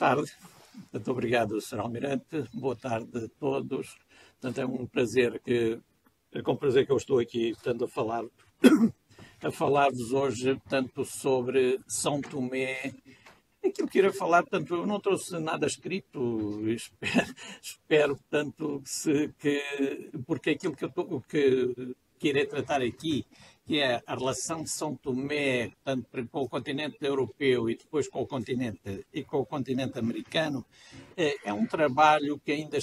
tarde. Muito obrigado, Sr. Almirante. Boa tarde a todos. Portanto, é um prazer que eu estou aqui, portanto, a falar-vos hoje, tanto sobre São Tomé. Aquilo que irei falar, portanto, eu não trouxe nada escrito, espero portanto, porque aquilo que irei tratar aqui, que é a relação de São Tomé, tanto com o continente europeu e depois com o continente americano, é um trabalho que ainda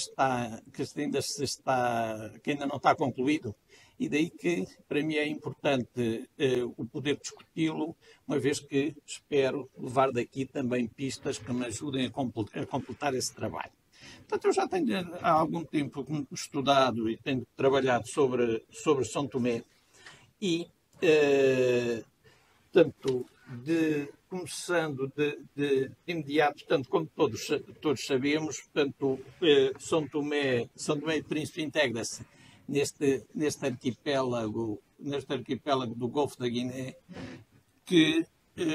não está concluído. E daí que, para mim, é importante o poder discuti-lo, uma vez que espero levar daqui também pistas que me ajudem a completar esse trabalho. Portanto, eu já tenho há algum tempo estudado e tenho trabalhado sobre São Tomé e, portanto, começando de imediato, portanto, como todos sabemos, portanto, São Tomé e Príncipe integra-se neste arquipélago do Golfo da Guiné, que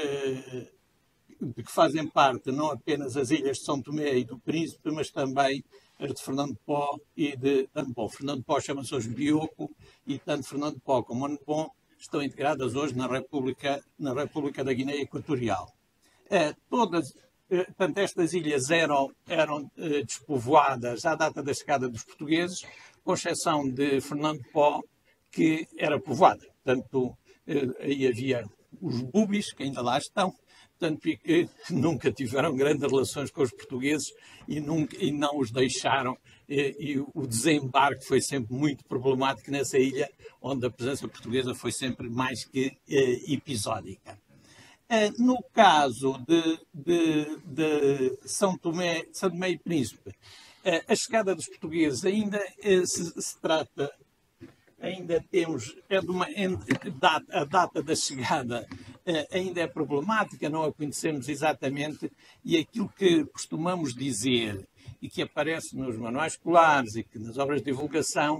fazem parte não apenas as ilhas de São Tomé e do Príncipe, mas também as de Fernando Pó e de Anpon. Fernando Pó chama-se hoje Bioko e tanto Fernando Pó como Anpon estão integradas hoje na República da Guiné Equatorial. Portanto, estas ilhas eram despovoadas à data da chegada dos portugueses, com exceção de Fernando Pó, que era povoada. Portanto, aí havia os bubis, que ainda lá estão, portanto, e que nunca tiveram grandes relações com os portugueses e não os deixaram. E o desembarque foi sempre muito problemático nessa ilha, onde a presença portuguesa foi sempre mais que episódica. No caso de São Tomé e Príncipe, a chegada dos portugueses ainda se trata, ainda temos, a data da chegada ainda é problemática, não a conhecemos exatamente, e aquilo que costumamos dizer e que aparece nos manuais escolares e que nas obras de divulgação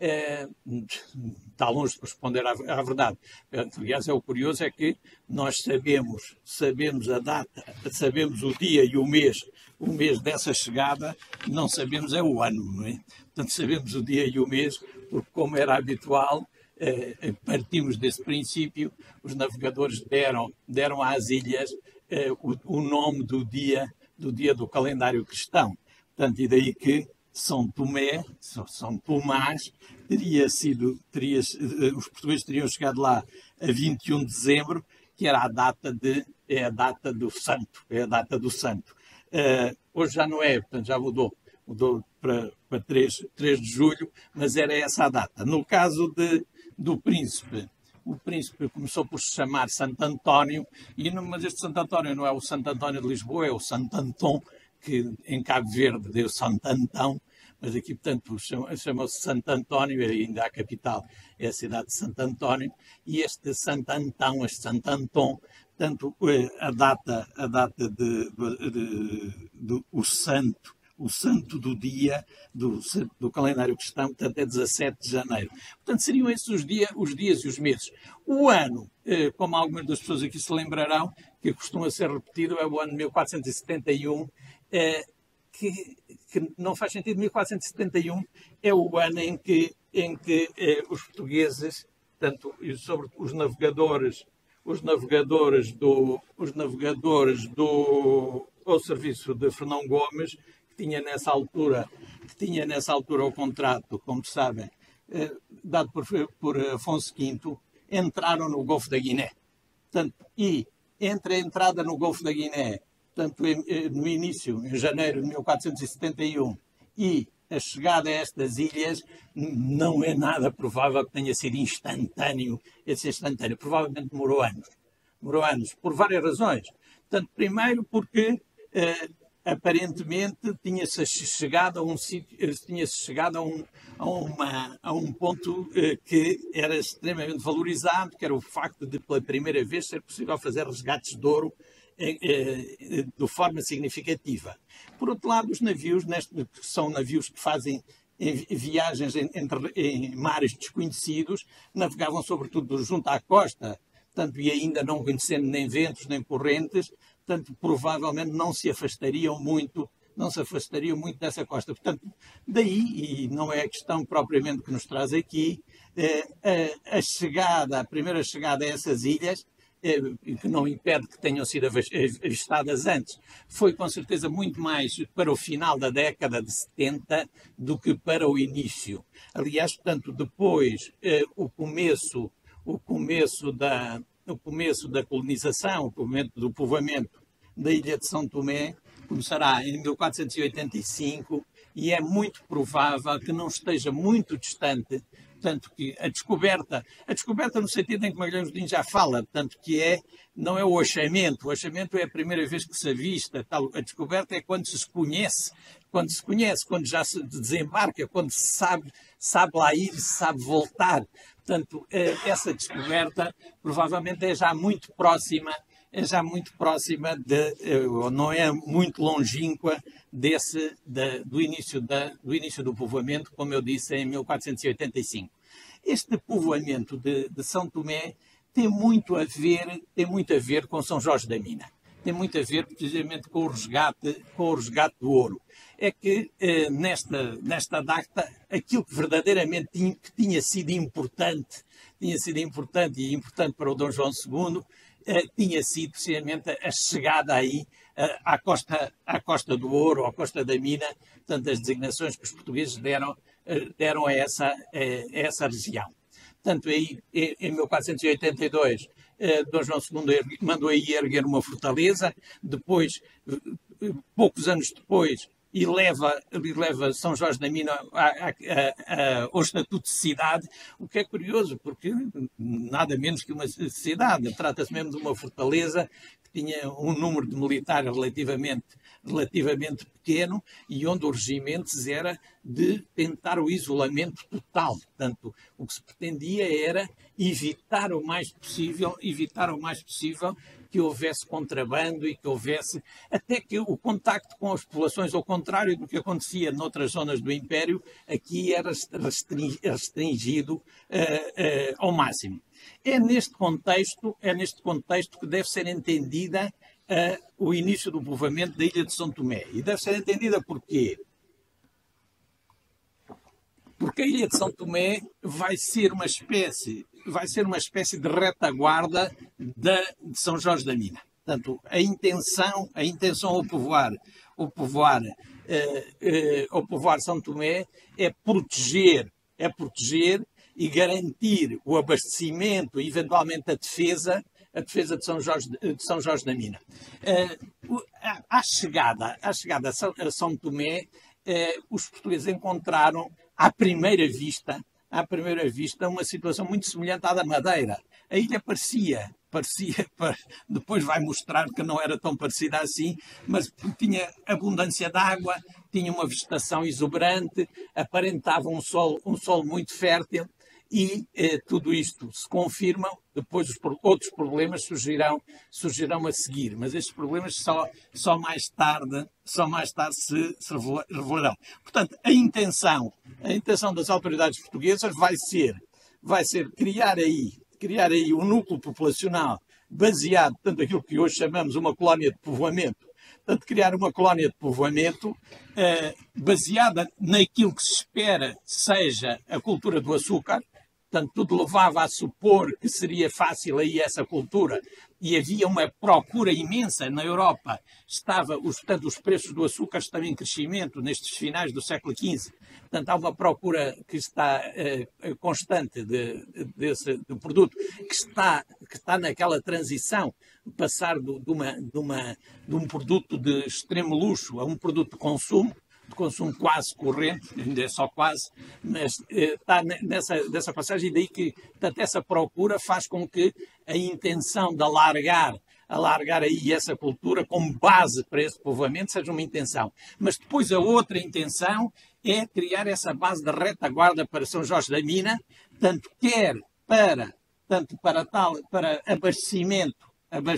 está longe de corresponder à verdade. Aliás, o curioso é que nós sabemos a data, sabemos o dia e o mês dessa chegada, não sabemos é o ano, não é? Portanto, sabemos o dia e o mês, porque como era habitual, partimos desse princípio, os navegadores deram às ilhas o nome do dia do calendário cristão. Portanto, e daí que São Tomé, São Tomás, os portugueses teriam chegado lá a 21 de dezembro, que era a data do santo. Hoje já não é, portanto já mudou para 3 de julho, mas era essa a data. No caso do Príncipe, o Príncipe começou por se chamar Santo António, mas este Santo António não é o Santo António de Lisboa, é o Santo Antão, que em Cabo Verde deu Santo Antão, mas aqui, portanto, chama-se Santo António, e ainda a capital é a cidade de Santo António, e este Santo Antão, este Santo Antão, portanto, a data o santo do dia do calendário cristão, portanto, é 17 de janeiro. Portanto, seriam esses os dias e os meses. O ano, como algumas das pessoas aqui se lembrarão, que costuma ser repetido, é o ano 1471, que não faz sentido. 1471 é o ano em que os portugueses, tanto sobre os navegadores ao serviço de Fernão Gomes, que tinha nessa altura o contrato, como sabem, dado por Afonso V, entraram no Golfo da Guiné. Portanto, e entre a entrada no Golfo da Guiné, portanto, no início, em janeiro de 1471, e a chegada a estas ilhas, não é nada provável que tenha sido instantâneo. Provavelmente demorou anos, por várias razões. Portanto, primeiro porque aparentemente tinha-se chegado a um ponto que era extremamente valorizado, que era o facto de, pela primeira vez, ser possível fazer resgates de ouro de forma significativa. Por outro lado, os navios, que são navios que fazem viagens em mares desconhecidos, navegavam sobretudo junto à costa portanto, e ainda não conhecendo nem ventos nem correntes, portanto, provavelmente não se afastariam muito dessa costa. Portanto, daí, e não é a questão propriamente que nos traz aqui, a primeira chegada a essas ilhas, que não impede que tenham sido avistadas antes, foi com certeza muito mais para o final da década de 70 do que para o início. Aliás, portanto, depois, o começo da colonização, o momento do povoamento da ilha de São Tomé, começará em 1485 e é muito provável que não esteja muito distante, tanto que a descoberta no sentido em que Magalhães Godinho já fala, tanto que não é o achamento é a primeira vez que se avista, a descoberta é quando se conhece, quando já se desembarca, quando se sabe lá ir, se sabe voltar. Portanto, essa descoberta provavelmente é já muito próxima, não é muito longínqua do início do povoamento, como eu disse, em 1485. Este povoamento de São Tomé tem muito a ver com São Jorge da Mina. Tem muito a ver precisamente com o resgate do ouro. É que nesta data, aquilo que verdadeiramente tinha sido importante e importante para o Dom João II, tinha sido precisamente a chegada aí à Costa do Ouro, à Costa da Mina, portanto, as designações que os portugueses deram a essa região. Portanto, aí, em 1482, Dom João II mandou aí erguer uma fortaleza, depois, poucos anos depois, e leva São Jorge da Mina ao estatuto de cidade, o que é curioso, porque nada menos que uma cidade, trata-se mesmo de uma fortaleza que tinha um número de militares relativamente pequeno e onde o regimento era de tentar o isolamento total. Portanto, o que se pretendia era evitar o mais possível que houvesse contrabando e que houvesse até que o contacto com as populações, ao contrário do que acontecia noutras zonas do Império, aqui era restringido ao máximo. É neste contexto que deve ser entendida o início do povoamento da ilha de São Tomé. E deve ser entendida porquê? Porque a ilha de São Tomé vai ser uma espécie de retaguarda de São Jorge da Mina. Portanto, a intenção ao povoar São Tomé é proteger e garantir o abastecimento e eventualmente a defesa de São Jorge da Mina. À chegada a São Tomé, os portugueses encontraram à primeira vista uma situação muito semelhante à da Madeira. A ilha parecia, depois vai mostrar que não era tão parecida assim, mas tinha abundância de água, tinha uma vegetação exuberante, aparentava um solo muito fértil e tudo isto se confirma. Depois outros problemas surgirão a seguir, mas estes problemas só mais tarde se revelarão. Portanto, a intenção das autoridades portuguesas vai ser criar aí um núcleo populacional baseado, portanto, aquilo que hoje chamamos uma colónia de povoamento. Portanto, criar uma colónia de povoamento baseada naquilo que se espera seja a cultura do açúcar. Portanto, tudo levava a supor que seria fácil aí essa cultura e havia uma procura imensa na Europa. Portanto, os preços do açúcar estão em crescimento nestes finais do século XV. Portanto, há uma procura que está constante do produto, que está naquela transição, passar de um produto de extremo luxo a um produto de consumo quase corrente, ainda é só quase, mas está nessa passagem, e daí que, portanto, essa procura faz com que a intenção de alargar aí essa cultura como base para esse povoamento seja uma intenção. Mas depois a outra intenção é criar essa base de retaguarda para São Jorge da Mina, tanto para abastecimento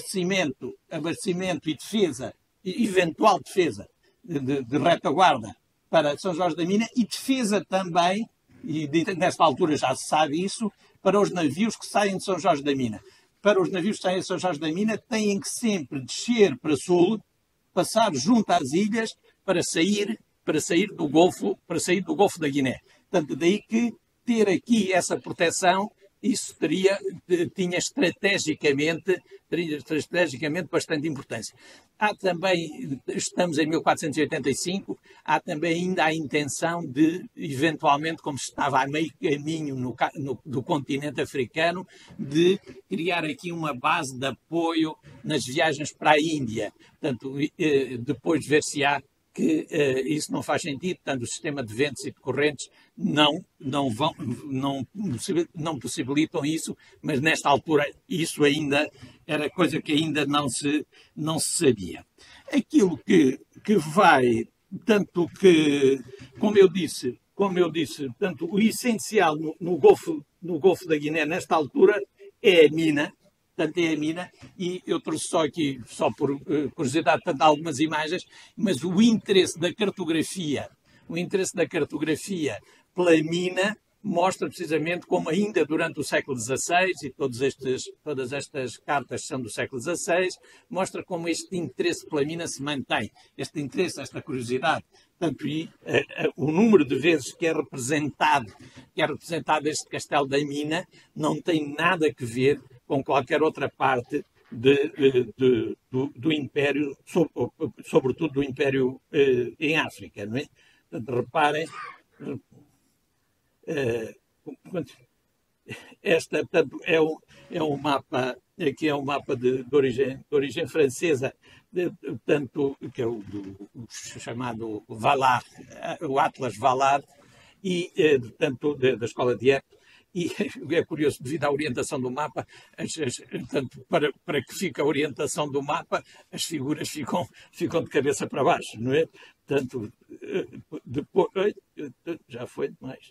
e defesa, eventual defesa de retaguarda para São Jorge da Mina e defesa também, e nesta altura já se sabe isso, para os navios que saem de São Jorge da Mina. para os navios que saem a São Jorge da Mina, têm que sempre descer para sul, passar junto às ilhas para sair do Golfo da Guiné. Portanto, daí que ter aqui essa proteção, isso tinha estrategicamente bastante importância. Há também, estamos em 1485, há também ainda a intenção de, eventualmente, como se estava a meio caminho do continente africano, de criar aqui uma base de apoio nas viagens para a Índia. Portanto, depois de ver se há que isso não faz sentido, portanto, o sistema de ventos e de correntes não possibilitam isso, mas nesta altura isso ainda era coisa que ainda não se sabia. Aquilo que vai, tanto que, como eu disse, tanto o essencial no Golfo da Guiné nesta altura é a mina. Portanto, é a mina, e eu trouxe só por curiosidade, portanto, algumas imagens, mas o interesse da cartografia pela mina mostra precisamente como ainda durante o século XVI, e todas estas cartas são do século XVI, mostra como este interesse pela mina se mantém, este interesse, esta curiosidade. Portanto, o número de vezes que é representado este castelo da mina não tem nada a ver com qualquer outra parte do Império, sobretudo do Império em África, não é? Portanto, reparem, portanto, é um mapa, aqui é um mapa de origem francesa, tanto que é o chamado Valar, o Atlas Valar, e tanto da escola de Dieppe. E é curioso, devido à orientação do mapa, portanto, para que fique a orientação do mapa, as figuras ficam de cabeça para baixo, não é? Portanto, depois, já foi demais.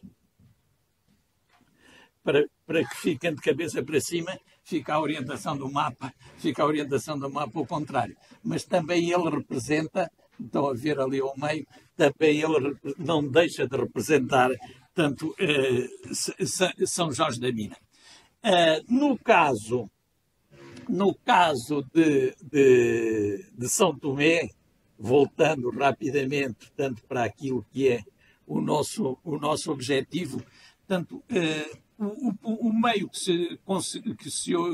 Para que fiquem de cabeça para cima, fica a orientação do mapa ao contrário. Mas também ele representa, estão a ver ali ao meio, também ele não deixa de representar, tanto São Jorge da Mina. No caso de São Tomé, voltando rapidamente, portanto, para aquilo que é o nosso objetivo, portanto, o meio que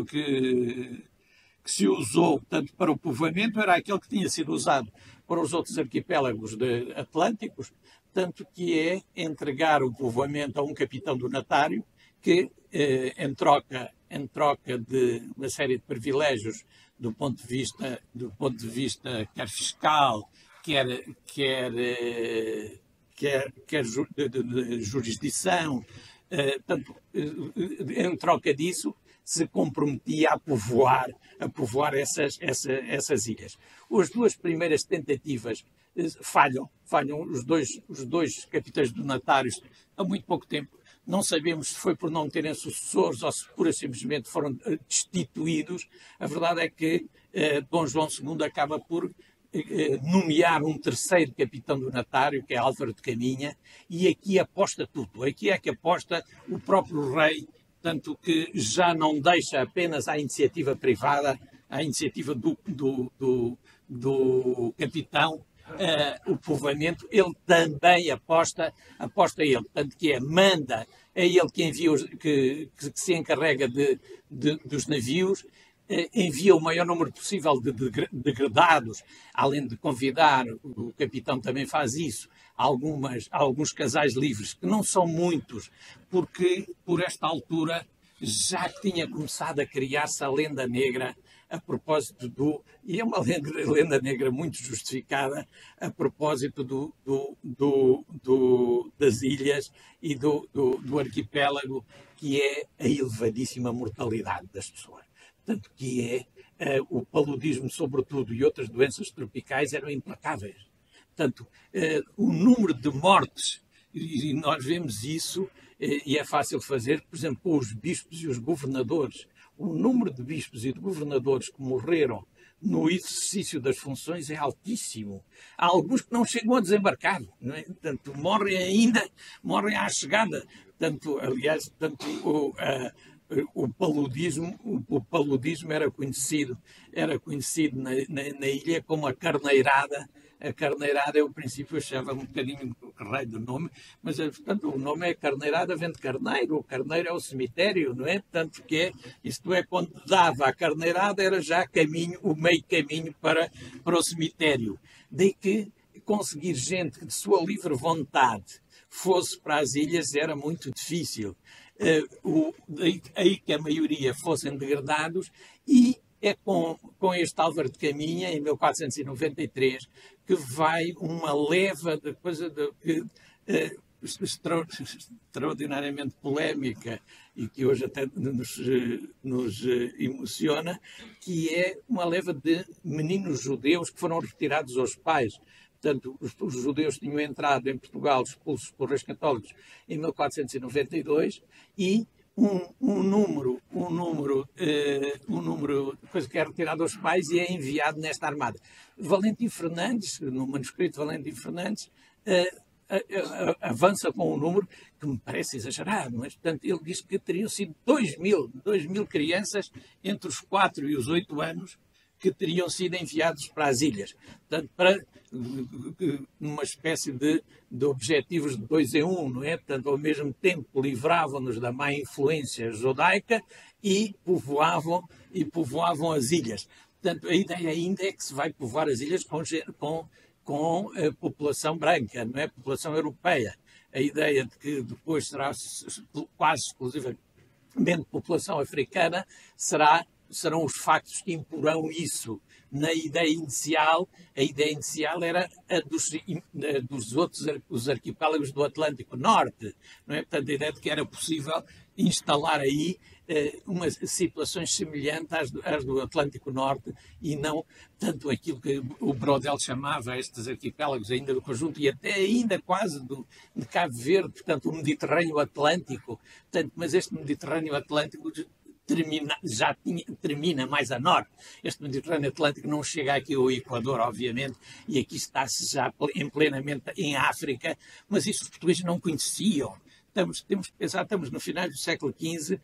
se usou, portanto, para o povoamento era aquele que tinha sido usado para os outros arquipélagos atlânticos, tanto que é entregar o povoamento a um capitão donatário que, em troca de uma série de privilégios do ponto de vista quer fiscal, quer de jurisdição, portanto, em troca disso, se comprometia a povoar essas ilhas. As duas primeiras tentativas falham os dois capitães donatários há muito pouco tempo. Não sabemos se foi por não terem sucessores ou se pura e simplesmente foram destituídos. A verdade é que Dom João II acaba por nomear um terceiro capitão donatário, que é Álvaro de Caminha, e aqui aposta tudo. Aqui é que aposta o próprio rei, tanto que já não deixa apenas à iniciativa privada, à iniciativa do capitão, o povoamento. Ele também aposta ele, tanto que manda, é ele que envia, que se encarrega dos navios, envia o maior número possível de degradados, além de convidar, o capitão também faz isso, alguns casais livres, que não são muitos, porque por esta altura já tinha começado a criar-se a lenda negra a propósito e é uma lenda negra muito justificada, a propósito das ilhas e do arquipélago, que é a elevadíssima mortalidade das pessoas. Tanto que o paludismo, sobretudo, e outras doenças tropicais eram implacáveis. Portanto, o número de mortes, e nós vemos isso, e é fácil fazer, por exemplo, com os bispos e os governadores. O número de bispos e de governadores que morreram no exercício das funções é altíssimo. Há alguns que não chegam a desembarcar, não é? Portanto, morrem à chegada. Aliás, o paludismo era conhecido na ilha como a carneirada. A carneirada é o princípio, eu achava um bocadinho raio do nome, mas portanto o nome é carneirada, vem de carneiro, o carneiro é o cemitério, não é? Portanto que isto é, quando dava a carneirada era já caminho, o meio caminho para o cemitério. Daí que conseguir gente que de sua livre vontade fosse para as ilhas era muito difícil. Aí que a maioria fossem degradados, e é com este Álvaro de Caminha, em 1493, que vai uma leva de coisa extraordinariamente polémica e que hoje até nos emociona, que é uma leva de meninos judeus que foram retirados aos pais. Portanto, os judeus tinham entrado em Portugal expulsos por reis católicos em 1492 e um número de coisa que é retirado aos pais e é enviado nesta armada. Valentim Fernandes, no manuscrito Valentim Fernandes, avança com um número que me parece exagerado, mas portanto ele diz que teriam sido 2.000 crianças entre os 4 e os 8 anos que teriam sido enviados para as ilhas. Portanto, para uma espécie de objetivos de 2 em 1, não é? Portanto, ao mesmo tempo livravam-nos da má influência judaica e povoavam as ilhas. Portanto, a ideia ainda é que se vai povoar as ilhas com a população branca, não é? População europeia. A ideia de que depois será quase exclusivamente população africana serão os factos que imporão isso. Na ideia inicial, a ideia inicial era a dos outros os arquipélagos do Atlântico Norte, não é? Portanto, a ideia de que era possível instalar aí umas situações semelhantes às do Atlântico Norte e não tanto aquilo que o Brodel chamava estes arquipélagos ainda do conjunto e até ainda quase de Cabo Verde, portanto o Mediterrâneo Atlântico, portanto, mas este Mediterrâneo Atlântico termina mais a norte. Este Mediterrâneo Atlântico não chega aqui ao Equador, obviamente, e aqui está-se já plenamente em África, mas isso os portugueses não conheciam. Temos que pensar, estamos no final do século XV,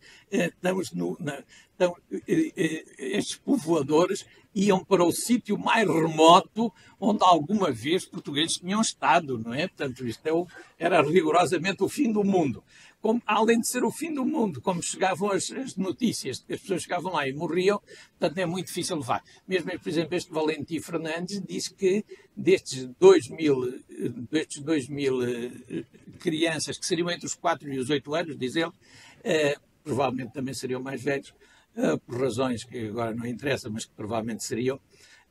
estes povoadores iam para o sítio mais remoto onde alguma vez portugueses tinham estado, não é? Portanto, isto era rigorosamente o fim do mundo. Além de ser o fim do mundo, como chegavam as notícias de que as pessoas chegavam lá e morriam, portanto é muito difícil levar. Mesmo, por exemplo, este Valentim Fernandes diz que destes 2.000 crianças, que seriam entre os 4 e os 8 anos, diz ele, provavelmente também seriam mais velhos, por razões que agora não interessam, mas que provavelmente seriam,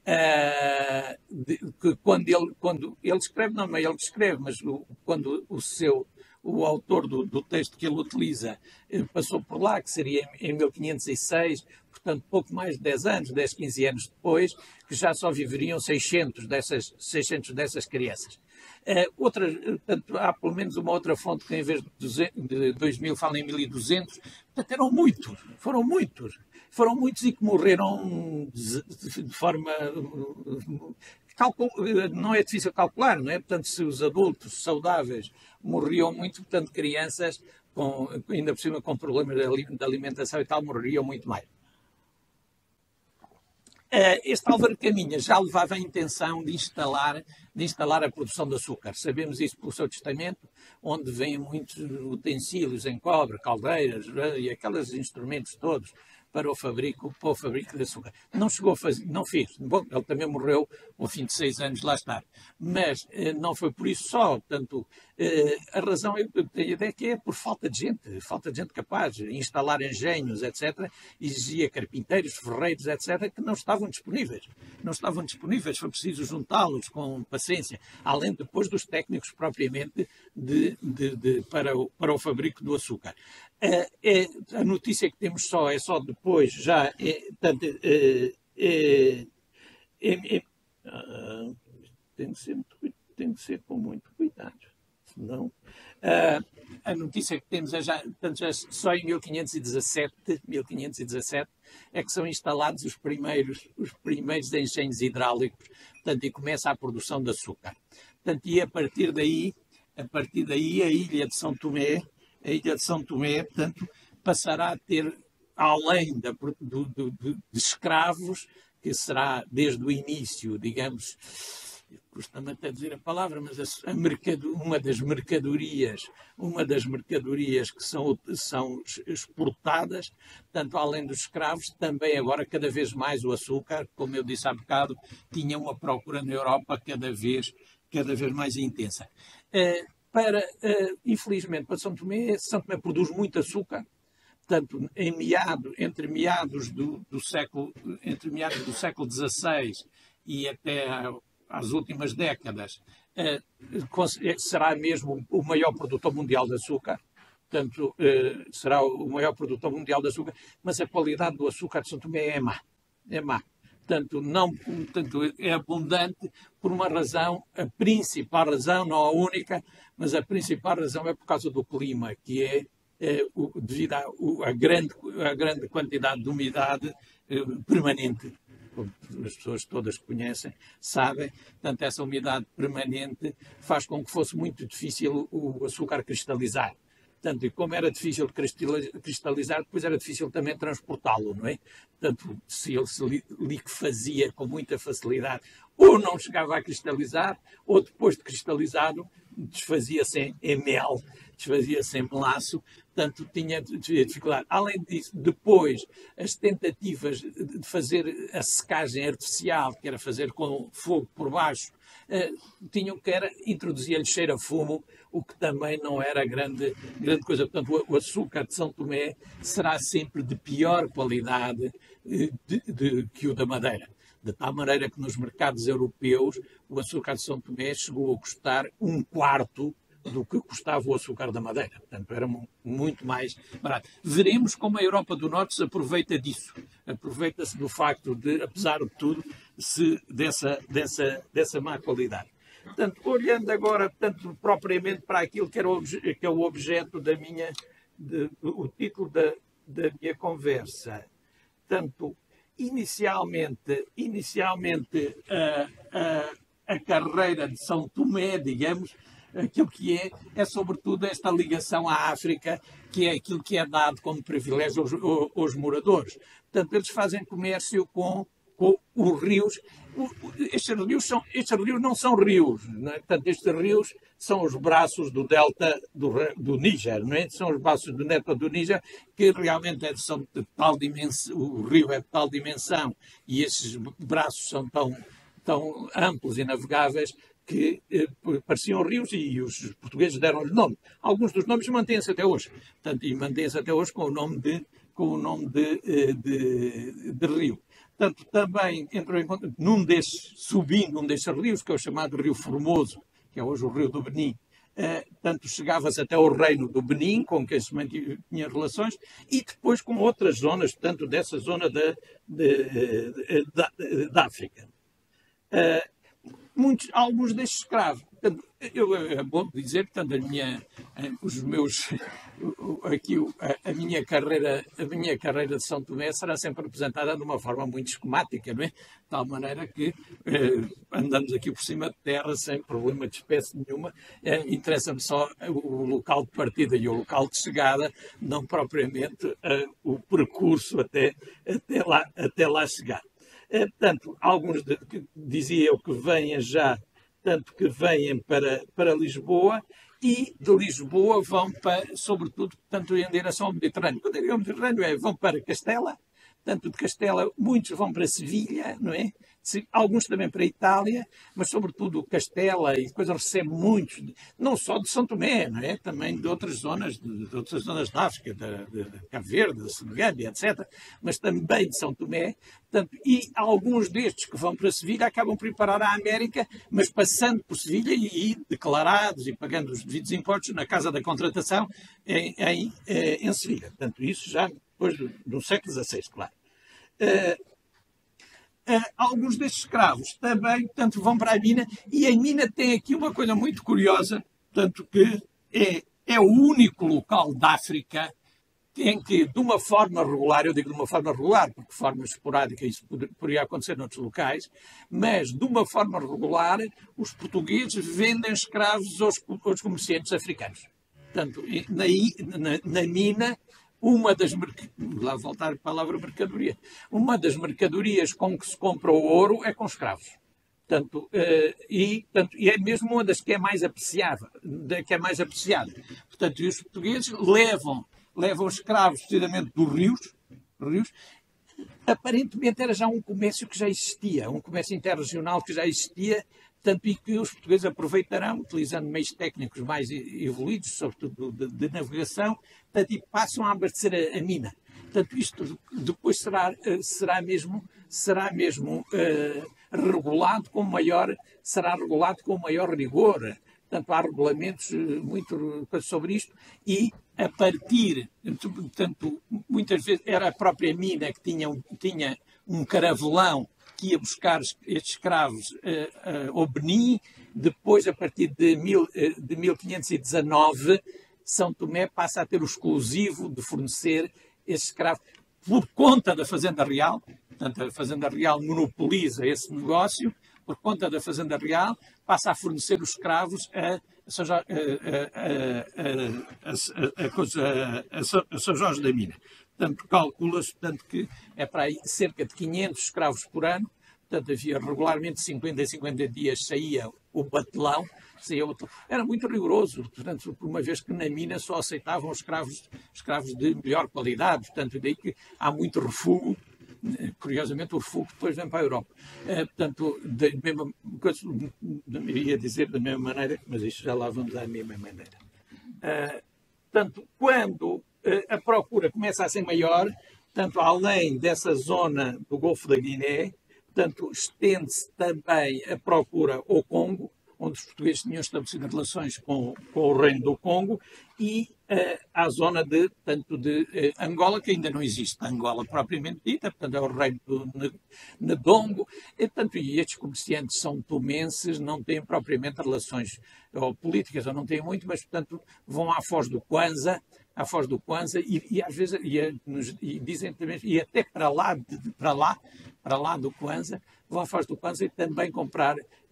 que quando ele escreve, não é ele que escreve, mas quando o autor do texto que ele utiliza passou por lá, que seria em 1506, portanto pouco mais de 10 anos, 10, 15 anos depois, que já só viveriam 600 dessas crianças. Portanto, há pelo menos uma outra fonte que em vez de 2.000 fala em 1.200, portanto foram muitos e que morreram de forma... não é difícil calcular, não é? Portanto, se os adultos saudáveis morriam muito, portanto, crianças, ainda por cima com problemas de alimentação e tal, morriam muito mais. Este Álvaro de Caminha já levava a intenção de instalar a produção de açúcar. Sabemos isso pelo seu testamento, onde vêm muitos utensílios em cobre, caldeiras e aqueles instrumentos todos para o fabrico de açúcar. Não chegou a fazer, não fez. Bom, ele também morreu ao fim de 6 anos lá estar. Mas não foi por isso só. Portanto, a razão, eu tenho a ideia que é por falta de gente capaz de instalar engenhos, etc. Exigia carpinteiros, ferreiros, etc., que não estavam disponíveis. Foi preciso juntá-los com paciência, além depois dos técnicos propriamente para o fabrico do açúcar. A notícia que temos é só depois, já tem que ser com muito cuidado, senão a notícia que temos já só em 1517 é que são instalados os primeiros engenhos hidráulicos, portanto, e começa a produção de açúcar. Portanto, e a partir daí a ilha de São Tomé, portanto, passará a ter além de escravos, que será desde o início, digamos, custa-me até dizer a palavra, mas uma das mercadorias que são exportadas, tanto além dos escravos, também agora cada vez mais o açúcar, como eu disse há bocado, tinha uma procura na Europa cada vez mais intensa. Infelizmente, para São Tomé produz muito açúcar, tanto entre meados do século XVI e até às últimas décadas, será mesmo o maior produtor mundial de açúcar. Portanto, será o maior produtor mundial de açúcar, mas a qualidade do açúcar de São Tomé é má. É má. Portanto, é abundante por uma razão, a principal razão, não a única, mas a principal razão é por causa do clima, que é devido à grande quantidade de umidade permanente. Como as pessoas todas conhecem, sabem, portanto, essa umidade permanente faz com que fosse muito difícil o açúcar cristalizar. Portanto, e como era difícil cristalizar, depois era difícil também transportá-lo, não é? Portanto, se ele se liquefazia com muita facilidade, ou não chegava a cristalizar, ou depois de cristalizado, desfazia-se em mel, desfazia-se em melaço, portanto, tinha dificuldade. Além disso, depois, as tentativas de fazer a secagem artificial, que era fazer com fogo por baixo, introduzia-lhe cheiro a fumo, o que também não era grande coisa. Portanto, o açúcar de São Tomé será sempre de pior qualidade que o da Madeira. De tal maneira que nos mercados europeus o açúcar de São Tomé chegou a custar 1/4 do que custava o açúcar da Madeira. Portanto, era muito mais barato. Veremos como a Europa do Norte se aproveita disso. Aproveita-se do facto de, apesar de tudo, dessa má qualidade. Portanto, olhando agora, propriamente para aquilo que é o objeto o título da minha conversa. Portanto, inicialmente a carreira de São Tomé, digamos, aquilo que é sobretudo esta ligação à África, que é aquilo que é dado como privilégio aos moradores. Portanto, eles fazem comércio com os rios. Estes rios não são rios, não é? Portanto, estes rios são os braços do delta do Níger, não é? São os braços do delta do Níger, que realmente são de tal dimensão, o rio é de tal dimensão e esses braços são tão amplos e navegáveis que pareciam rios e os portugueses deram-lhe nome. Alguns dos nomes mantêm-se até hoje. Portanto, e mantêm-se até hoje com o nome de rio. Portanto, também entrou em conta, subindo um desses rios, que é o chamado Rio Formoso, que é hoje o Rio do Benim. Portanto, chegava-se até ao reino do Benim, com quem se mantinha relações, e depois com outras zonas, portanto, dessa zona da África. Alguns destes escravos. Portanto, é bom dizer, portanto, a minha carreira de São Tomé será sempre apresentada de uma forma muito esquemática, não é? De tal maneira que andamos aqui por cima de terra sem problema de espécie nenhuma. Interessa-me só o local de partida e o local de chegada, não propriamente o percurso até lá chegar. Portanto, alguns dizia eu que venham já, tanto que venham para Lisboa, e de Lisboa vão sobretudo, portanto, em direção ao Mediterrâneo. Quando eu digo ao Mediterrâneo, vão para Castela, tanto de Castela, muitos vão para Sevilha, não é? Alguns também para a Itália, mas sobretudo Castela, e depois recebe muitos, não só de São Tomé, não é? Também de outras zonas da África, de Cabo Verde, de Senegal, etc., mas também de São Tomé. Portanto, e alguns destes que vão para Sevilha acabam por ir parar à América, mas passando por Sevilha e declarados e pagando os devidos impostos na Casa da Contratação em Sevilha. Portanto, isso já depois do século XVI, claro. Alguns destes escravos também, portanto, vão para a mina, e a mina tem aqui uma coisa muito curiosa, tanto que é o único local da África em que, de uma forma regular, eu digo de uma forma regular, porque de forma esporádica isso poderia acontecer noutros locais, mas de uma forma regular, os portugueses vendem escravos aos comerciantes africanos. Portanto, na mina, uma das lá voltar a palavra mercadoria, uma das mercadorias com que se compra o ouro é com escravos. Portanto, e é mesmo uma das que é mais apreciada. Portanto, e os portugueses levam escravos precisamente dos rios. Aparentemente era já um comércio que já existia, um comércio interregional que já existia, tanto e que os portugueses aproveitarão, utilizando meios técnicos mais evoluídos, sobretudo de navegação, tanto, e passam a abastecer a mina. Portanto, isto depois será mesmo regulado com maior rigor. Portanto, há regulamentos muito sobre isto e a partir, portanto, muitas vezes era a própria mina que tinha um caravelão que ia buscar estes escravos ao Benin. Depois, a partir de 1519, São Tomé passa a ter o exclusivo de fornecer esses escravos por conta da Fazenda Real. Portanto, a Fazenda Real monopoliza esse negócio. Por conta da Fazenda Real, passa a fornecer os escravos a São Jorge da Mina. Portanto, calcula-se que é para aí cerca de 500 escravos por ano. Portanto, havia regularmente 50 em 50 dias saía o batelão. Era muito rigoroso, portanto, por uma vez que na mina só aceitavam escravos de melhor qualidade. Portanto, daí que há muito refúgio. Curiosamente, o refúgio depois vem para a Europa. Portanto, ia dizer da mesma maneira, mas isto já lá vamos à mesma maneira. Portanto, quando a procura começa a ser maior, tanto além dessa zona do Golfo da Guiné, portanto, estende-se também a procura ao Congo, onde os portugueses tinham estabelecido relações com o Reino do Congo, e à zona de Angola, que ainda não existe Angola propriamente dita, portanto é o Reino do Ndongo, e estes comerciantes são tomenses, não têm propriamente relações políticas, ou não têm muito, mas portanto vão à Foz do Kwanza, e às vezes e dizem também, e até para lá do Kwanza, vão à Foz do Kwanza e também comprar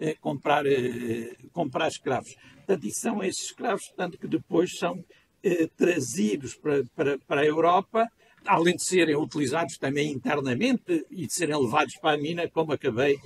escravos. Portanto, e são esses escravos, portanto, que depois são trazidos para a Europa, além de serem utilizados também internamente e de serem levados para a mina, como acabei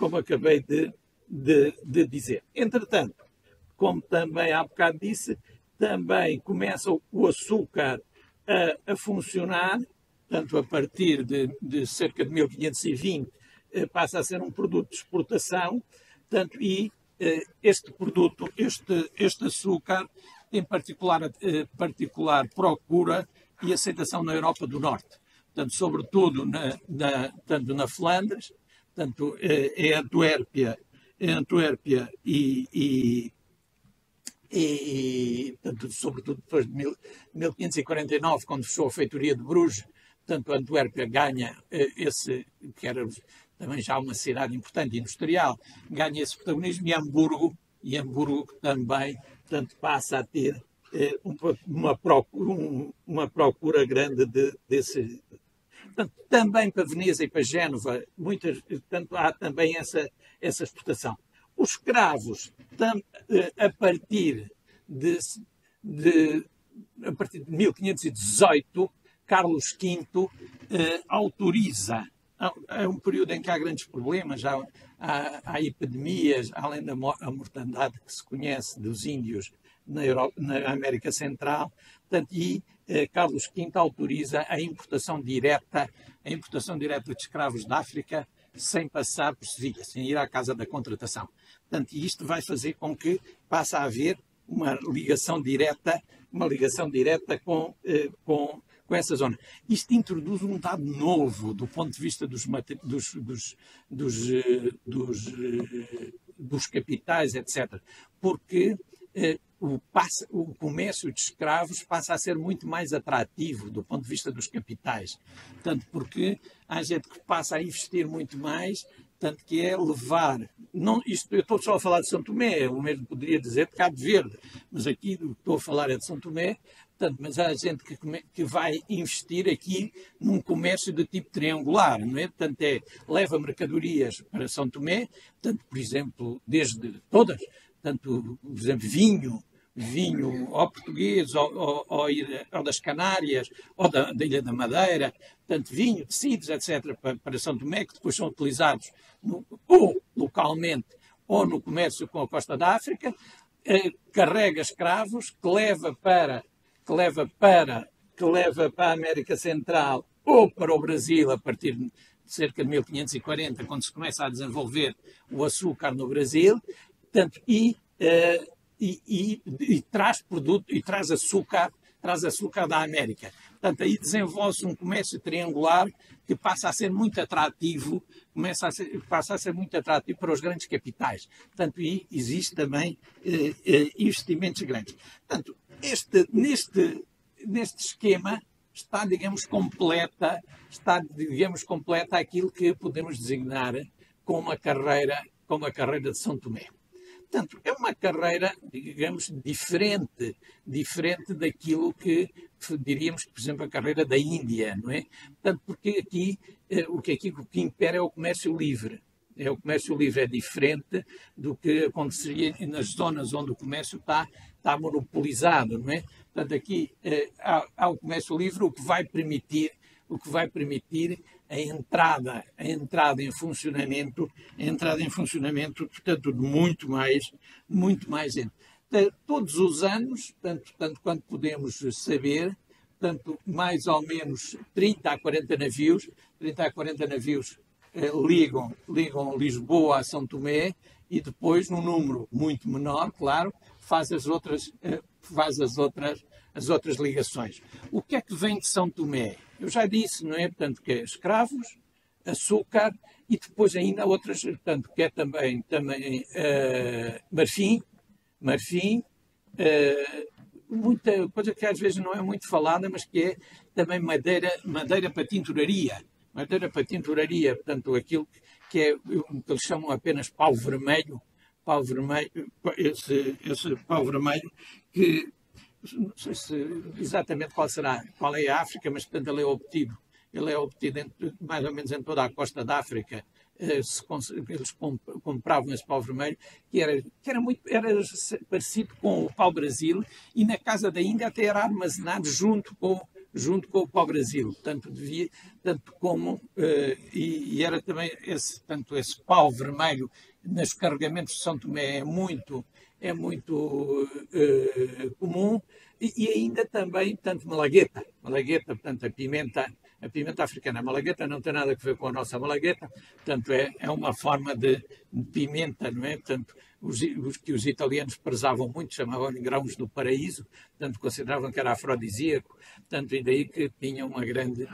de dizer. Entretanto, como também há bocado disse, também começa o açúcar a funcionar, portanto, a partir de cerca de 1520, passa a ser um produto de exportação, portanto, e este produto, este açúcar, tem particular procura e aceitação na Europa do Norte, portanto, sobretudo na Flandres, portanto, em Antuérpia e portanto, sobretudo depois de 1549, quando fechou a feitoria de Bruges, portanto, Antuérpia ganha que era também já uma cidade importante, industrial, ganha esse protagonismo, e Hamburgo também, portanto, passa a ter uma procura grande desse. Portanto, também para Veneza e para Génova, portanto, há também essa exportação. Os escravos, a partir de 1518, Carlos V autoriza. É um período em que há grandes problemas, há epidemias, além da mortandade que se conhece dos índios na América Central, portanto, e Carlos V autoriza a importação direta de escravos da África sem passar por Sevilha, sem ir à Casa da Contratação. Portanto, isto vai fazer com que passe a haver uma ligação direta com essa zona. Isto introduz um dado novo do ponto de vista dos capitais, etc. Porque o comércio de escravos passa a ser muito mais atrativo do ponto de vista dos capitais. Tanto porque há gente que passa a investir muito mais, tanto que é levar. Eu estou só a falar de São Tomé, o mesmo poderia dizer de Cabo Verde, mas aqui o que estou a falar é de São Tomé. Portanto, mas há gente que vai investir aqui num comércio de tipo triangular, não é? Portanto, leva mercadorias para São Tomé, portanto, por exemplo, desde todas, portanto, por exemplo, vinho, vinho ou português, ou das Canárias, ou da Ilha da Madeira, portanto, vinho, tecidos, etc., para São Tomé, que depois são utilizados ou localmente ou no comércio com a costa da África, carrega escravos, que leva para a América Central ou para o Brasil a partir de cerca de 1540, quando se começa a desenvolver o açúcar no Brasil, portanto, e traz produto e traz açúcar da América. Portanto, aí desenvolve-se um comércio triangular que passa a ser muito atrativo, passa a ser muito atrativo para os grandes capitais. Portanto, aí existe também investimentos grandes. Portanto, neste esquema está, digamos, completa aquilo que podemos designar como a carreira de São Tomé. Portanto, é uma carreira, digamos, diferente daquilo que diríamos, por exemplo, a carreira da Índia, não é? Portanto, porque aqui o que impera é o comércio livre. O comércio livre é diferente do que aconteceria nas zonas onde o comércio está monopolizado, não é? Portanto, aqui há o comércio livre, o que vai permitir a entrada em funcionamento, portanto, de muito mais gente. Todos os anos, tanto quanto podemos saber, portanto, mais ou menos 30 a 40 navios ligam Lisboa a São Tomé e depois, num número muito menor, claro, faz as outras ligações. O que é que vem de São Tomé? Eu já disse, não é? Portanto, que é escravos, açúcar e depois ainda outras, portanto, que é também marfim, muita coisa que às vezes não é muito falada, mas que é também madeira para tinturaria. Madeira para tinturaria, portanto, aquilo que é o que eles chamam apenas pau vermelho, esse pau vermelho que não sei exatamente qual é a África, mas portanto ele é obtido mais ou menos em toda a costa da África. Eles compravam esse pau vermelho, que era parecido com o pau-brasil, e na casa da Índia até era armazenado junto com o pau-brasil, e era também esse pau vermelho nos carregamentos de São Tomé é muito comum, e ainda também, portanto, malagueta, portanto, a pimenta africana. A malagueta não tem nada a ver com a nossa malagueta, portanto, é uma forma de pimenta, não é? Portanto, que os italianos prezavam muito, chamavam-lhe grãos do paraíso, portanto, consideravam que era afrodisíaco, portanto, e daí que tinha uma grande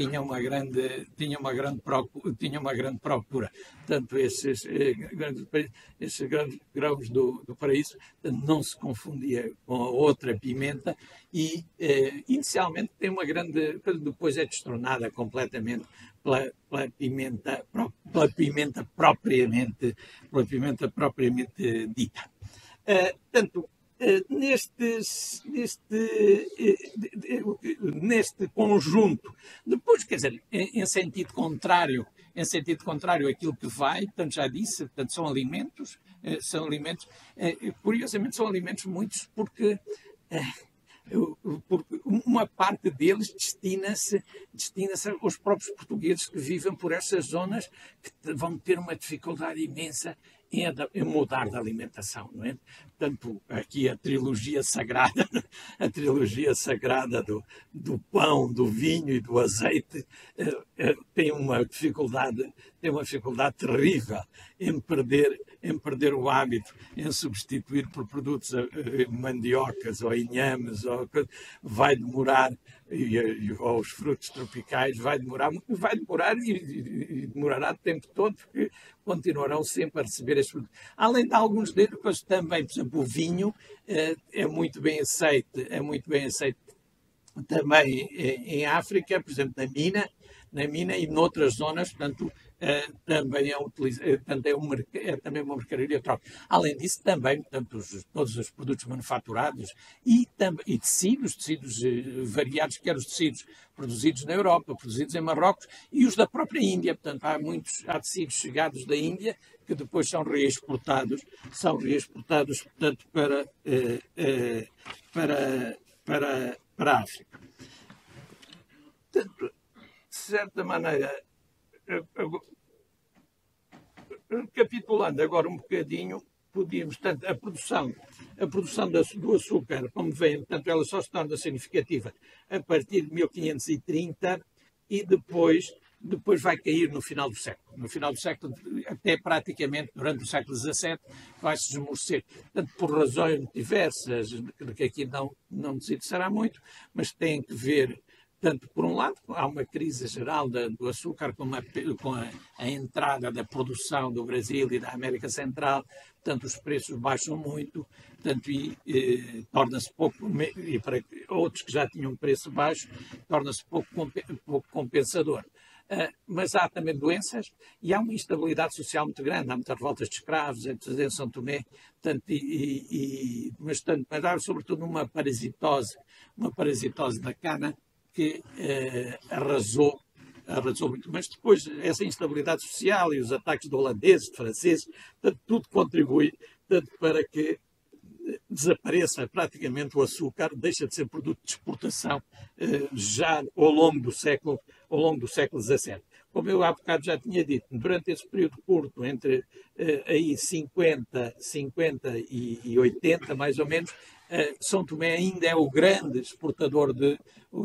procura. Portanto, esses grandes grãos do paraíso, portanto, não se confundia com a outra pimenta e, inicialmente, tem uma grande... Depois é destronada completamente pela pimenta propriamente dita. Portanto, neste conjunto, depois, quer dizer, em sentido contrário àquilo que vai, portanto, já disse, portanto, são alimentos, curiosamente são alimentos muitos porque uma parte deles destina-se aos próprios portugueses que vivem por essas zonas, que vão ter uma dificuldade imensa em mudar de alimentação, não é? Portanto, aqui a trilogia sagrada do pão, do vinho e do azeite tem uma dificuldade terrível em perder o hábito, em substituir por produtos mandiocas ou inhames, vai demorar, ou os frutos tropicais, vai demorar e demorará o tempo todo, porque continuarão sempre a receber estes produtos. Além de alguns deles, também, por exemplo, o vinho é muito bem aceito também em África, por exemplo, na mina e noutras zonas, portanto, também é também uma mercadoria troca. Além disso, também, portanto, todos os produtos manufaturados e tecidos variados, quer os tecidos produzidos na Europa, produzidos em Marrocos e os da própria Índia. Portanto, há tecidos chegados da Índia que depois são reexportados, portanto, para a África. Portanto, de certa maneira, recapitulando agora um bocadinho, podíamos, portanto, a produção do açúcar, como vem, portanto, ela só se torna significativa a partir de 1530 e depois vai cair no final do século. No final do século, até praticamente durante o século XVII, vai-se esmorecer. Portanto, por razões diversas, que aqui não se interessará muito, mas tem que ver. Portanto, por um lado, há uma crise geral do açúcar com a entrada da produção do Brasil e da América Central, portanto, os preços baixam muito, portanto, torna-se pouco, e para outros que já tinham preço baixo, torna-se pouco compensador. Mas há também doenças e há uma instabilidade social muito grande. Há muitas revoltas de escravos em São Tomé, portanto, mas há sobretudo uma parasitose da cana que arrasou muito. Mas depois essa instabilidade social e os ataques de holandeses, de franceses, portanto, tudo contribui para que desapareça praticamente o açúcar, deixa de ser produto de exportação já ao longo do século XVII. Como eu há bocado já tinha dito, durante esse período curto, entre aí 50 e 80, mais ou menos, São Tomé ainda é o grande exportador de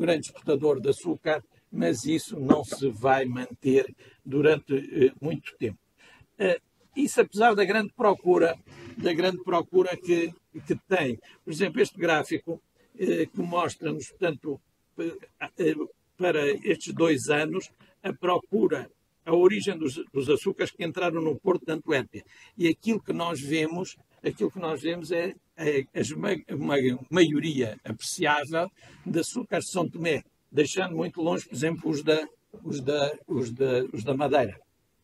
açúcar, mas isso não se vai manter durante muito tempo. Isso apesar da grande procura que tem. Por exemplo, este gráfico que mostra-nos, portanto, para estes 2 anos, a origem dos açúcares que entraram no Porto de Antuérpia. E aquilo que nós vemos é uma maioria apreciável de açúcares de São Tomé, deixando muito longe, por exemplo, os da Madeira.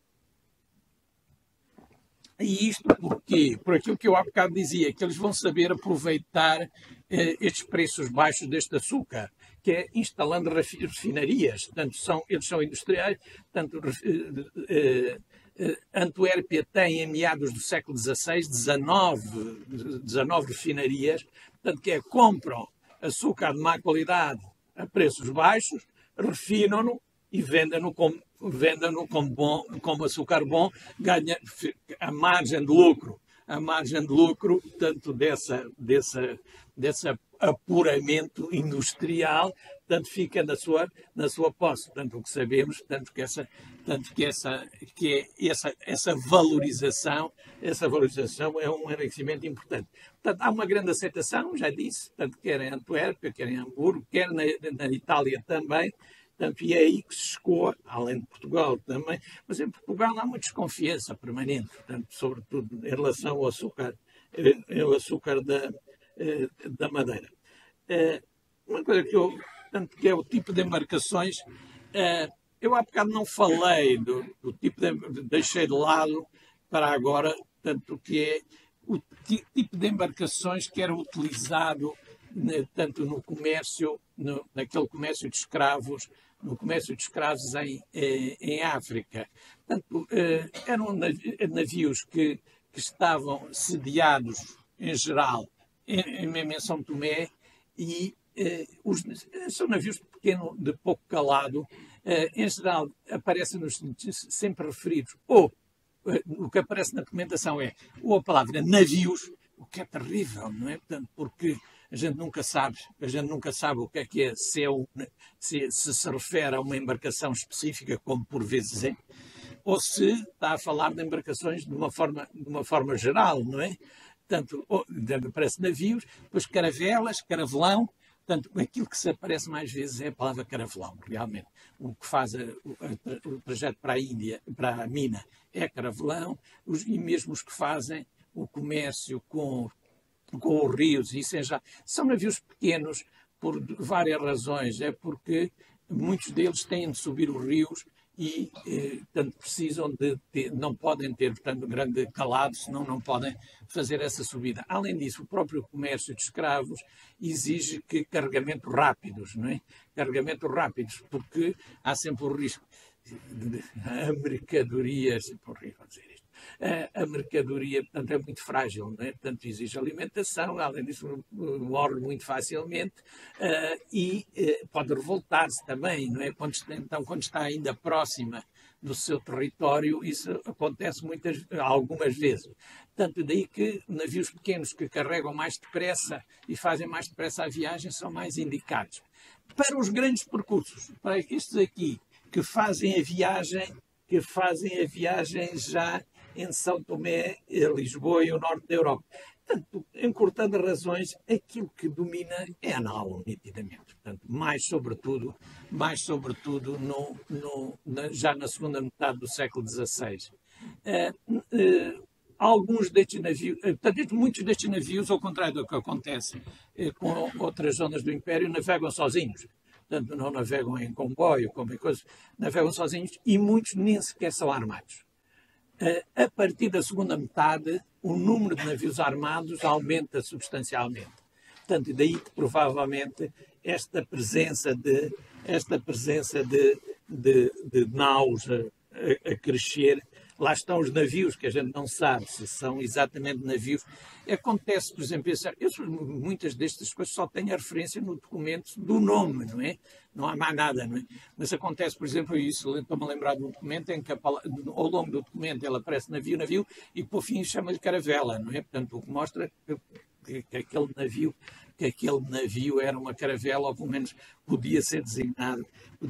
E isto porque, por aquilo que eu há bocado dizia, que eles vão saber aproveitar estes preços baixos deste açúcar, que é instalando refinarias. Portanto, eles são industriais. Portanto, Antuérpia tem, em meados do século XVI, 19 refinarias, portanto, compram açúcar de má qualidade a preços baixos, refinam-no e vendem-no como açúcar bom, ganha a margem de lucro, portanto, desse apuramento industrial, portanto, fica na sua posse. Portanto, o que sabemos, que essa valorização é um enriquecimento importante. Portanto, há uma grande aceitação, já disse, tanto quer em Antuérpia, quer em Hamburgo, quer na Itália também. Portanto, e é aí que se escoa, além de Portugal também, mas em Portugal há uma desconfiança permanente, portanto, sobretudo em relação ao açúcar da Madeira. Uma coisa que é o tipo de embarcações, eu há bocado não falei do tipo deixei de lado para agora, tanto que é o tipo de embarcações que era utilizado tanto no comércio, naquele comércio de escravos, em África. Portanto, eram navios que estavam sediados, em geral, mesmo em São Tomé, e são navios de pouco calado, em geral, aparecem-nos sempre referidos, ou o que aparece na documentação ou a palavra navios, o que é terrível, não é? Portanto, porque a gente nunca sabe o que é, se refere a uma embarcação específica, como por vezes é, ou se está a falar de embarcações de uma forma geral, não é? Portanto, aparece navios, depois caravelas, caravelão. Portanto, aquilo que se aparece mais vezes é a palavra caravelão, realmente. O que faz o trajeto para a Índia, para a mina, é caravelão, e mesmo os que fazem o comércio com os rios, isso são navios pequenos por várias razões. É porque muitos deles têm de subir os rios e, portanto, precisam de ter, não podem ter, portanto, grande calado, senão não podem fazer essa subida. Além disso, o próprio comércio de escravos exige que carregamentos rápidos, não é? Carregamentos rápidos, porque há sempre o risco de a mercadoria, é sempre horrível dizer isto, a mercadoria, portanto, é muito frágil, não é? Portanto, exige alimentação, além disso, morre muito facilmente e pode revoltar-se também, não é? Então, quando está ainda próxima do seu território, isso acontece algumas vezes. Tanto daí que navios pequenos que carregam mais depressa e fazem mais depressa a viagem são mais indicados. Para os grandes percursos, para estes aqui que fazem a viagem já em São Tomé, Lisboa e o norte da Europa. Portanto, encurtando razões, aquilo que domina é a nau, nitidamente. Portanto, mais sobretudo já na segunda metade do século XVI. Alguns destes navios, portanto, muitos destes navios, ao contrário do que acontece com outras zonas do Império, navegam sozinhos. Portanto, não navegam em comboio, como coisa, navegam sozinhos e muitos nem sequer são armados. A partir da segunda metade, o número de navios armados aumenta substancialmente. Portanto, daí que provavelmente esta presença de naus a crescer. Lá estão os navios, que a gente não sabe se são exatamente navios. Acontece, por exemplo, muitas destas coisas só têm a referência no documento do nome, não é? Não há mais nada, não é? Mas acontece, por exemplo, isso, estou-me a lembrar de um documento em que ao longo do documento ele aparece navio, e por fim chama-lhe caravela, não é? Portanto, o que mostra que aquele navio era uma caravela, ou pelo menos podia ser designado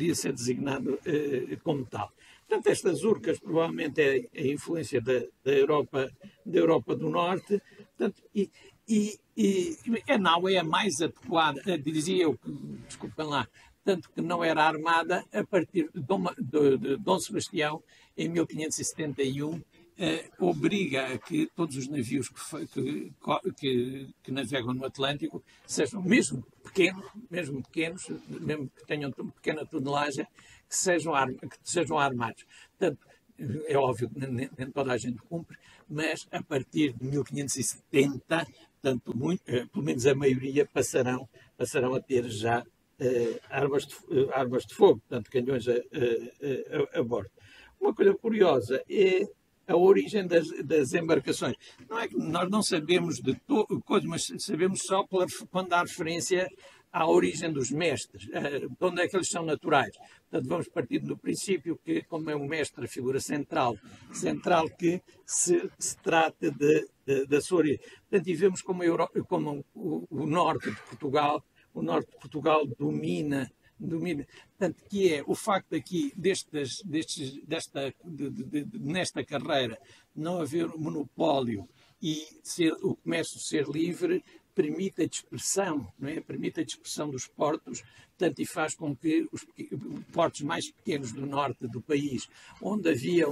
como tal. Portanto, estas urcas provavelmente é a influência da Europa do Norte, portanto, e a nau é a mais adequada, dizia eu, desculpem lá, tanto que não era armada a partir de Dom Sebastião, em 1571, obriga a que todos os navios que navegam no Atlântico sejam mesmo pequenos, mesmo que tenham pequena tonelagem, que sejam armados. Portanto, é óbvio que nem toda a gente cumpre, mas a partir de 1570, portanto, pelo menos a maioria passarão a ter já armas de fogo, portanto, canhões a bordo. Uma coisa curiosa é a origem das embarcações. Não é que nós não sabemos de coisas, mas sabemos só quando há referência à origem dos mestres, de onde é que eles são naturais. Portanto, vamos partir do princípio que, como é um mestre, a figura central que se trata da sua origem. Portanto, e vemos como o norte de Portugal domina, portanto, que é o facto aqui nesta carreira não haver monopólio e o comércio ser livre, permite a dispersão, não é? Permite a dispersão dos portos, portanto, e faz com que os portos mais pequenos do norte do país, onde havia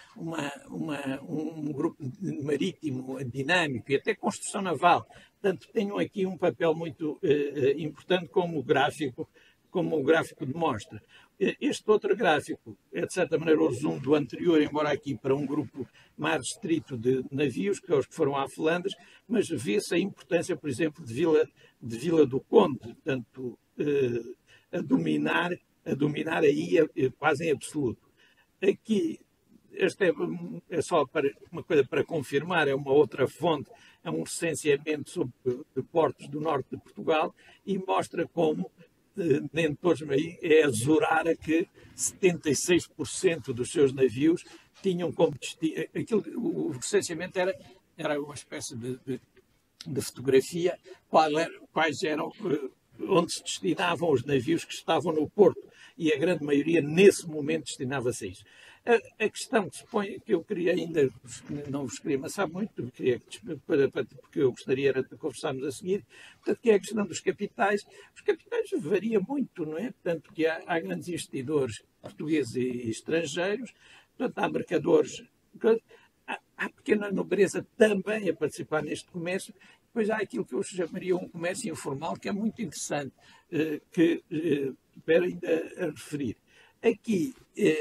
um grupo marítimo dinâmico e até construção naval, portanto, tenham aqui um papel muito importante como o gráfico demonstra. Este outro gráfico é, de certa maneira, o resumo do anterior, embora aqui para um grupo mais restrito de navios, que é os que foram à Flandres, mas vê-se a importância, por exemplo, de Vila do Conde, portanto, a dominar aí quase em absoluto. Aqui, esta é só uma coisa para confirmar, é uma outra fonte, é um recenseamento sobre portos do norte de Portugal e mostra como nem todos, é a Zurara que 76% dos seus navios tinham como destino. O recenseamento era uma espécie de fotografia, quais eram, onde se destinavam os navios que estavam no porto. E a grande maioria, nesse momento, destinava-se a isso. A questão que se põe, que eu queria ainda, não vos queria amassar muito, porque eu gostaria de conversarmos a seguir, portanto, que é a questão dos capitais. Os capitais variam muito, não é? Portanto, que há grandes investidores portugueses e estrangeiros, portanto, há mercadores, há pequena nobreza também a participar neste comércio. Depois há aquilo que eu chamaria um comércio informal, que é muito interessante, para ainda a referir. Aqui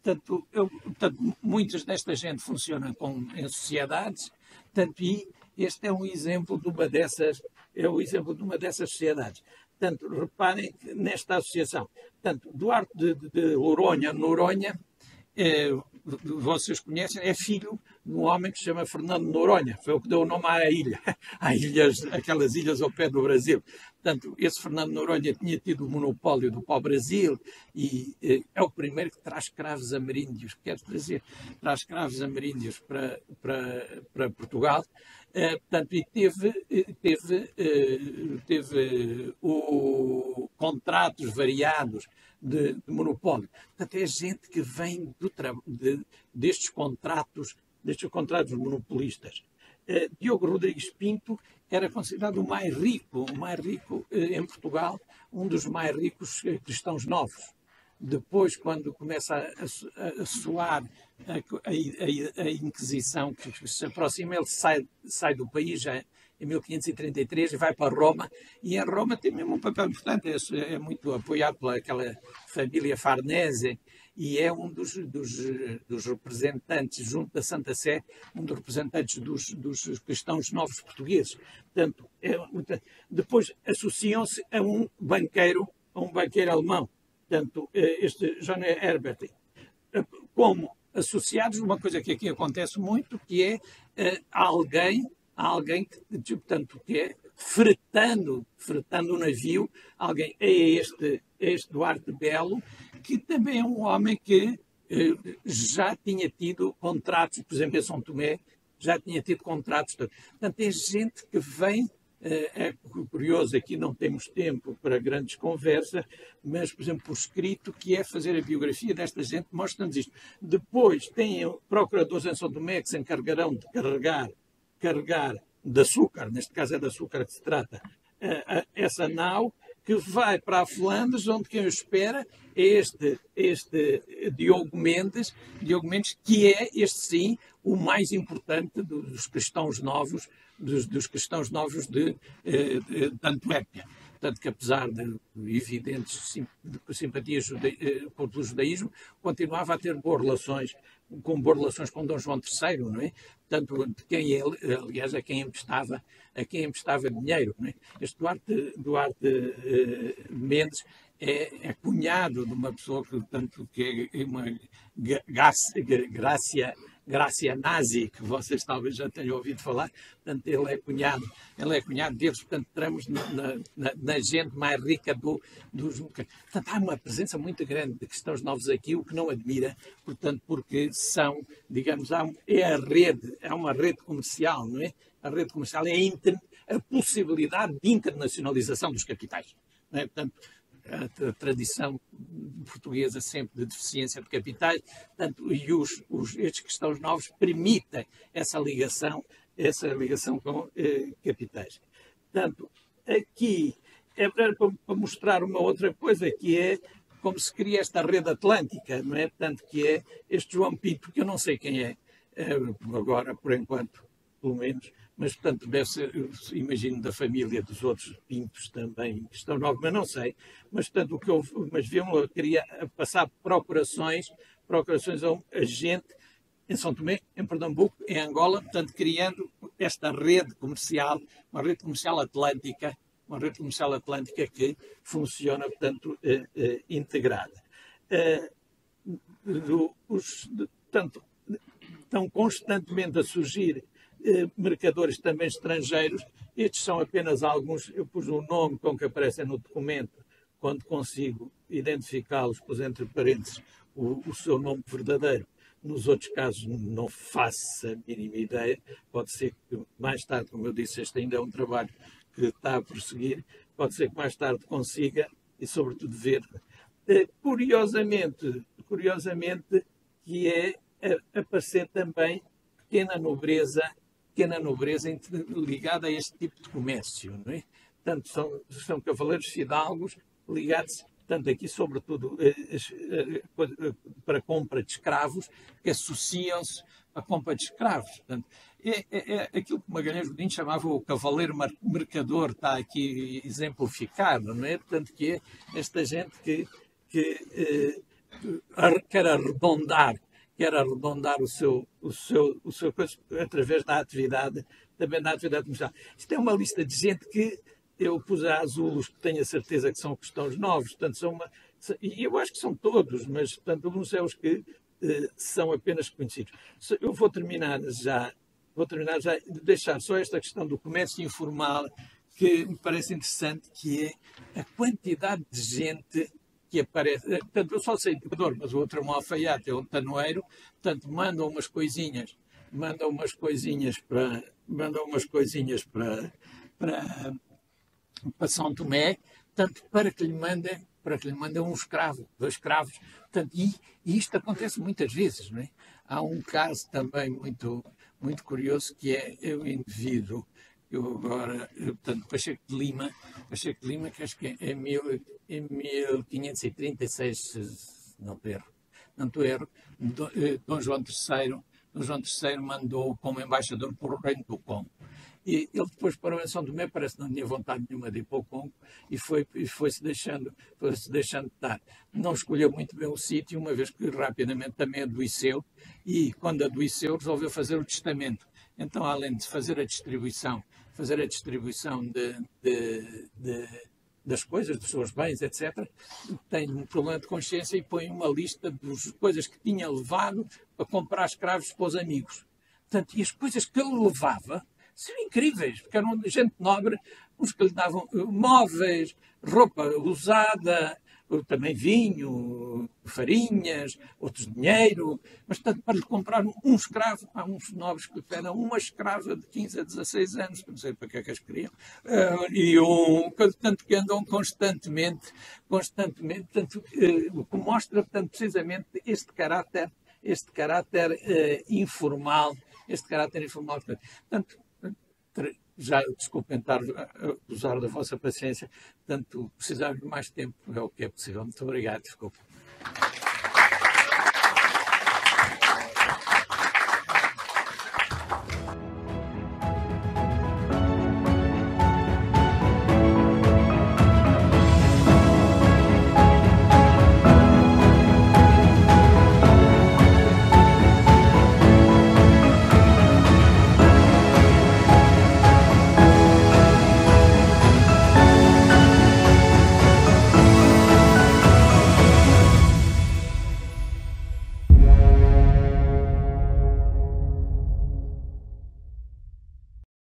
Portanto, muitas desta gente funcionam em sociedades, portanto, e este é um exemplo de uma dessas sociedades. Portanto, reparem que nesta associação, portanto, Duarte de Noronha, vocês conhecem, é filho de um homem que se chama Fernando Noronha, foi o que deu o nome à ilha, aquelas ilhas ao pé do Brasil. Portanto, esse Fernando Noronha tinha tido o monopólio do pau-brasil e é o primeiro que traz escravos ameríndios, quer dizer, traz escravos ameríndios para Portugal. Portanto, e teve contratos variados de monopólio. Portanto, é gente que vem destes contratos monopolistas. Diogo Rodrigues Pinto era considerado o mais rico em Portugal, um dos mais ricos cristãos novos. Depois, quando começa a soar a Inquisição que se aproxima, ele sai do país já em 1533 e vai para Roma. E em Roma tem mesmo um papel importante, é muito apoiado pelaquela família Farnese e é um dos representantes, junto da Santa Sé, um dos representantes dos cristãos novos portugueses. Portanto, depois associam-se a um banqueiro alemão. Portanto, este John Herbert, como associados, uma coisa que aqui acontece muito, que é alguém que é fretando um navio, alguém é este Duarte Belo, que também é um homem que já tinha tido contratos, por exemplo, em São Tomé, já tinha tido contratos. Portanto, é gente que vem. É curioso, aqui não temos tempo para grandes conversas, mas, por exemplo, por escrito, que é fazer a biografia desta gente, mostra-nos isto. Depois tem procuradores em São Tomé que se encarregarão de carregar de açúcar, neste caso é de açúcar que se trata, essa nau, que vai para a Flandres, onde quem o espera é este Diogo Mendes, que é, este sim, o mais importante dos cristãos novos, dos cristãos novos de Antuérpia. Portanto, que apesar de evidentes simpatias pelo judaísmo, continuava a ter boas relações com Dom João III, não é? Portanto, de quem ele, aliás, a quem emprestava dinheiro, não é? Este Duarte Mendes é cunhado de uma pessoa que é uma Grácia Nazi, que vocês talvez já tenham ouvido falar. Portanto, ele é cunhado deles. Portanto, entramos na gente mais rica dos... Portanto, há uma presença muito grande de cristãos novos aqui, o que não admira, portanto, porque são, digamos, há uma rede comercial, não é? A rede comercial é a possibilidade de internacionalização dos capitais, não é? Portanto, a tradição portuguesa sempre de deficiência de capitais, portanto, e estes cristãos novos permitem essa ligação com capitais. Portanto, aqui é para mostrar uma outra coisa, que é como se cria esta rede atlântica, não é? Portanto, que é este João Pinto, que eu não sei quem é agora, por enquanto, pelo menos, mas, portanto, deve ser, imagino, da família dos outros Pintos também, que estão novos, mas não sei. Mas, portanto, eu queria passar procurações a gente em São Tomé, em Pernambuco, em Angola, portanto, criando esta rede comercial, uma rede comercial atlântica que funciona, portanto, integrada. Portanto, estão constantemente a surgir mercadores também estrangeiros. Estes são apenas alguns. Eu pus o nome com que aparecem no documento, quando consigo identificá-los, pus entre parênteses o seu nome verdadeiro. Nos outros casos não faço a mínima ideia. Pode ser que mais tarde, como eu disse, este ainda é um trabalho que está a prosseguir, pode ser que mais tarde consiga e sobretudo ver. Curiosamente, que é aparecer também pequena nobreza ligada a este tipo de comércio, não é? Portanto, são cavaleiros fidalgos ligados, portanto, aqui sobretudo para a compra de escravos, que associam-se à compra de escravos. Portanto, é aquilo que Magalhães Godinho chamava o cavaleiro mercador, está aqui exemplificado, não é? Portanto, que é esta gente que quer arredondar o seu coisa através da atividade, também da atividade comercial. Isto é uma lista de gente que eu pus a azul os que tenho a certeza que são cristãos novos, portanto, e eu acho que são todos, mas portanto, alguns são os que são apenas conhecidos. Eu vou terminar já de deixar só esta questão do comércio informal, que me parece interessante, que é a quantidade de gente que aparece. Portanto, eu só sei de Equador, mas o outro é um alfaiate, é um tanoeiro, portanto, mandam umas coisinhas para São Tomé, tanto para que lhe mandem um escravo, 2 escravos. Portanto, e isto acontece muitas vezes, não é? Há um caso também muito curioso, que é o indivíduo, portanto, Pacheco de Lima, que acho que é em 1536, se não estou erro, Dom João III mandou como embaixador para o Reino do Congo. E ele depois parou em São Tomé, parece que não tinha vontade nenhuma de ir para o Congo, e foi-se deixando estar. Não escolheu muito bem o sítio, uma vez que rapidamente também adoeceu, e quando adoeceu resolveu fazer o testamento. Então, além de fazer a distribuição das coisas, dos seus bens, etc., tem um problema de consciência e põe uma lista das coisas que tinha levado para comprar escravos para os amigos. Portanto, e as coisas que ele levava são incríveis, porque eram gente nobre, uns que lhe davam móveis, roupa usada, também vinho, farinhas, outros dinheiro, mas tanto para lhe comprar um escravo. Há uns nobres que pedem uma escrava de 15 a 16 anos, não sei para que é que as queriam, tanto que andam constantemente, tanto, o que mostra, portanto, precisamente este caráter informal, Portanto, já desculpem estar a usar da vossa paciência, portanto, precisar de mais tempo é o que é possível. Muito obrigado, desculpa.